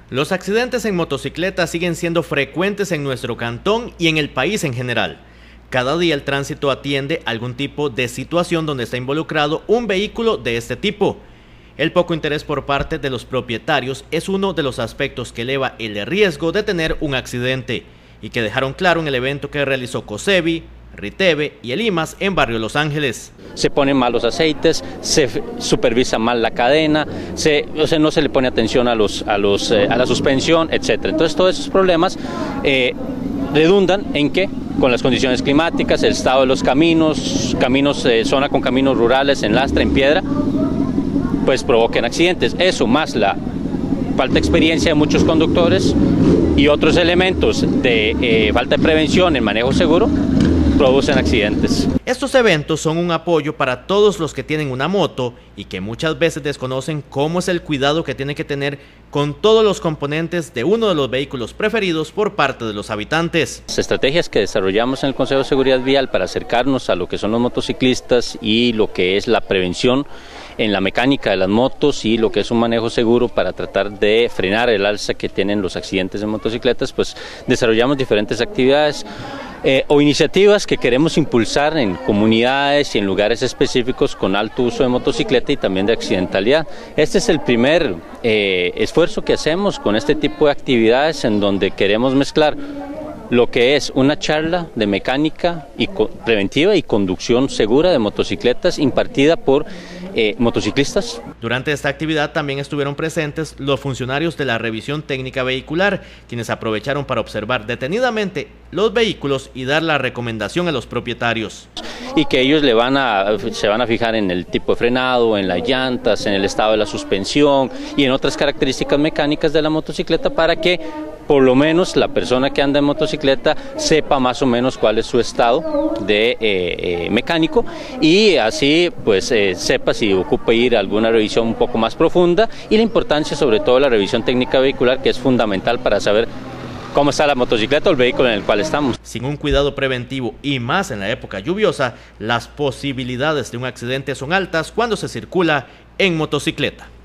Los accidentes en motocicleta siguen siendo frecuentes en nuestro cantón y en el país en general. Cada día el tránsito atiende algún tipo de situación donde está involucrado un vehículo de este tipo. El poco interés por parte de los propietarios es uno de los aspectos que eleva el riesgo de tener un accidente y que dejaron claro en el evento que realizó Cosevi, Riteve y el IMAS en Barrio Los Ángeles. Se ponen mal los aceites, se supervisa mal la cadena, no se le pone atención a la suspensión, etc. Entonces todos esos problemas redundan en que con las condiciones climáticas, el estado de los caminos, zona con caminos rurales en lastre, en piedra, pues provoquen accidentes. Eso más la falta de experiencia de muchos conductores y otros elementos de falta de prevención en manejo seguro producen accidentes. Estos eventos son un apoyo para todos los que tienen una moto y que muchas veces desconocen cómo es el cuidado que tienen que tener con todos los componentes de uno de los vehículos preferidos por parte de los habitantes. Las estrategias que desarrollamos en el Consejo de Seguridad Vial para acercarnos a lo que son los motociclistas y lo que es la prevención en la mecánica de las motos y lo que es un manejo seguro para tratar de frenar el alza que tienen los accidentes de motocicletas, pues desarrollamos diferentes actividades o iniciativas que queremos impulsar en comunidades y en lugares específicos con alto uso de motocicleta y también de accidentalidad. Este es el primer esfuerzo que hacemos con este tipo de actividades en donde queremos mezclar lo que es una charla de mecánica preventiva y conducción segura de motocicletas impartida por motociclistas. Durante esta actividad también estuvieron presentes los funcionarios de la revisión técnica vehicular, quienes aprovecharon para observar detenidamente los vehículos y dar la recomendación a los propietarios. Y que ellos se van a fijar en el tipo de frenado, en las llantas, en el estado de la suspensión y en otras características mecánicas de la motocicleta para que por lo menos la persona que anda en motocicleta sepa más o menos cuál es su estado de mecánico y así pues sepa si ocupa ir a alguna revisión un poco más profunda y la importancia sobre todo de la revisión técnica vehicular, que es fundamental para saber cómo está la motocicleta o el vehículo en el cual estamos. Sin un cuidado preventivo y más en la época lluviosa, las posibilidades de un accidente son altas cuando se circula en motocicleta.